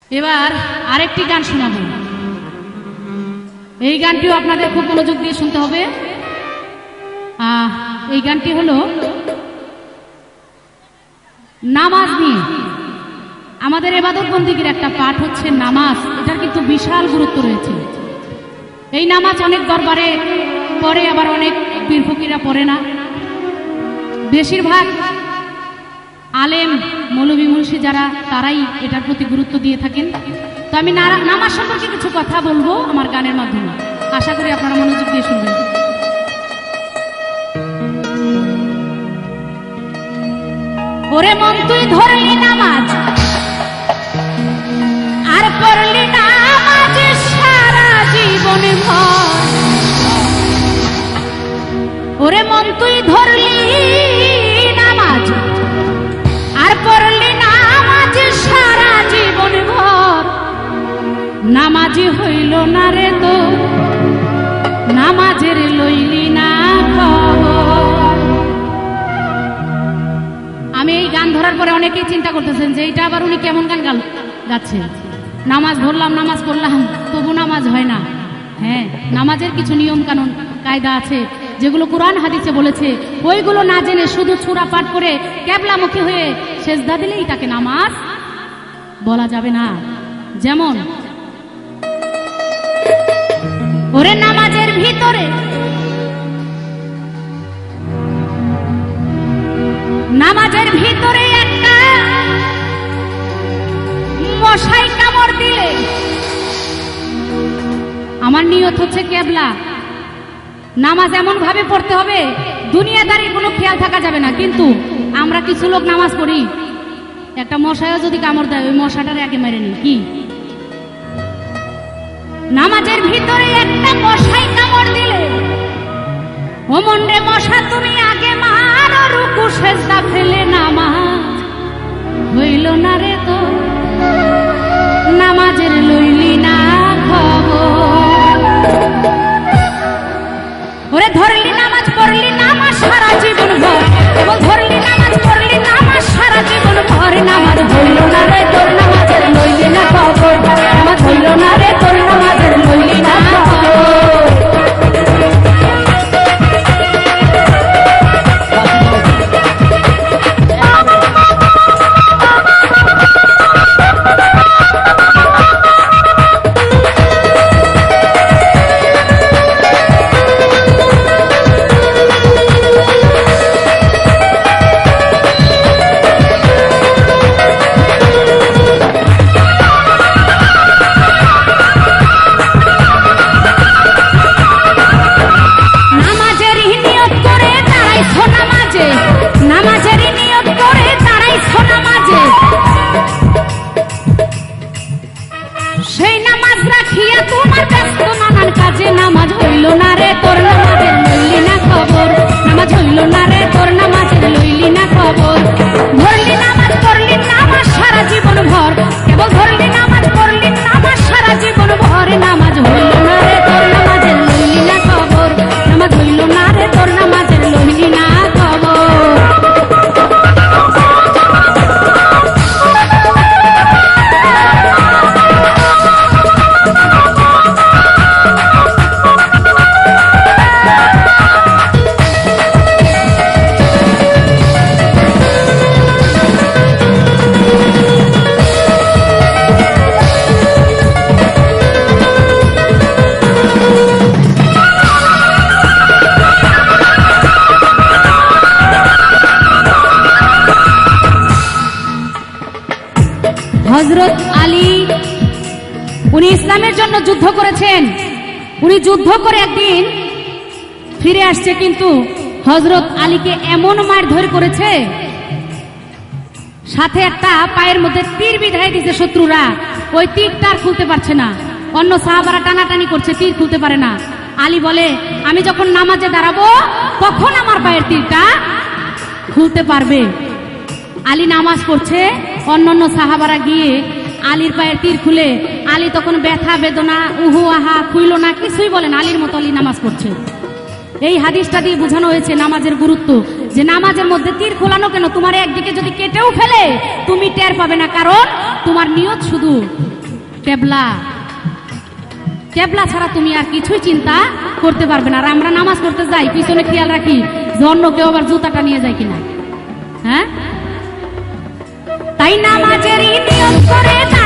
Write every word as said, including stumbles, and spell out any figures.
এবার আরেকটি গান শোনাবো। এই গানটিও আপনাদের খুব মনোযোগ দিয়ে শুনতে হবে। এই গানটি হলো নামাজ নিয়ে। আমাদের ইবাদত বন্দেগীর একটা পাঠ হচ্ছে নামাজ। এটার কিন্তু বিশাল গুরুত্ব রয়েছে। এই নামাজ অনেক দরবারে পড়ে, আবার অনেক পীর ফকিরা পড়ে না। বেশিরভাগ আলেম মৌলভী মুন্সি যারা, তারাই এটার প্রতি গুরুত্ব দিয়ে থাকেন। তো আমি নামাজ সম্পর্কে কিছু কথা বলবো আমার গানের মাধ্যমে। আশা করি আপনারা মনোযোগ দিয়ে শুনবেন। ওরে মন তুই ধরলি নামাজ আর পড়লি নামাজ সারা জীবন ভর। ওরে মন তুই ধরলি নামাজ আর পড়লি নামাজ সারা জীবন ভর। নামাজি হইল না রে তো নামাজের লইলি না খবর। আমি এই গান ধরার পরে অনেকেই চিন্তা করতেছেন যে এইটা আবার উনি কেমন গান গাচ্ছে। নামাজ ধরলাম, নামাজ পড়লাম, তবু নামাজ হয় না। হ্যাঁ, নামাজের কিছু নিয়ম কানুন কায়দা আছে যেগুলো কোরআন হাদিসে বলেছে। ওইগুলো না জেনে শুধু সূরা পাঠ করে ক্যাবলামুখী হয়ে সেজদা দিলেই তাকে নামাজ বলা যাবে না। যেমন ওরে নামাজের ভিতরে নামাজের ভিতরে একটা মশাই কামড় দিলে আমার নিয়ত হচ্ছে কেবলা। নামাজ এমন ভাবে পড়তে হবে দুনিয়াদারির কোনো খেয়াল থাকা যাবে না। কিন্তু আমরা কিছু লোক নামাজ পড়ি, একটা মশাইও যদি কামড় দেয় ওই মশাটার আগে মেরে নি। কি নামাজের ভিতরে একটা মশাই কামড় দিলে ও মন রে মশা তুমি আগে মারো, রুকু সেজদা ফেলে নামাজ হইল না রে তো নামাজের লইলি না খবর। ওরে ধরলি নামাজ পড়লি নামাজ সারা জীবন ভর। ও ধরলি নামাজ পড়লি নামাজ সারা জীবন ভর। নামাজ হইল না রে তোর নামাজের লইলি না খবর। নামাজ হইল না রে তোর নামাজের লইলি না খবর। হযরত আলী উনি ইসলামের জন্য যুদ্ধ করেছেন। উনি যুদ্ধ করে একদিন ফিরে আসছে, কিন্তু হযরত আলীকে এমন মারধর করেছে, সাথে একটা পায়ের মধ্যে তীর বিঁধাই দিয়েছে শত্রুরা। ওই তীরটা আর খুলতে পারছে না। অন্য সাহাবারা টানাটানি করছে, তীর খুলতে পারে না। আলী বলে আমি যখন নামাজে দাঁড়াবো তখন আমার পায়ের তীরটা খুলতে পারবে। আলী নামাজ পড়ছে, অন্যান্য সাহাবারা গিয়ে আলীর পায়ের তীর খুলে, আলী তখন ব্যথা বেদনা উহু আহা খুইল না, কিছুই বলেন। আলীর মতো আলী নামাজ পড়ছে। এই হাদিসটা দিয়ে বোঝানো হয়েছে নামাজের গুরুত্ব, যে নামাজের মধ্যে তীর খোলানো কেন, তোমার একদিকে যদি কেটেও ফেলে তুমি টের পাবে না, কারণ তোমার নিয়ত শুধু কেবলা। কেবলা ছাড়া তুমি আর কিছুই চিন্তা করতে পারবে না। আর আমরা নামাজ পড়তে যাই, পিছনে খেয়াল রাখি যে অন্য কেউ আবার জুতাটা নিয়ে যায় কিনা। হ্যাঁ, তাই নামাজের নিয়ত করে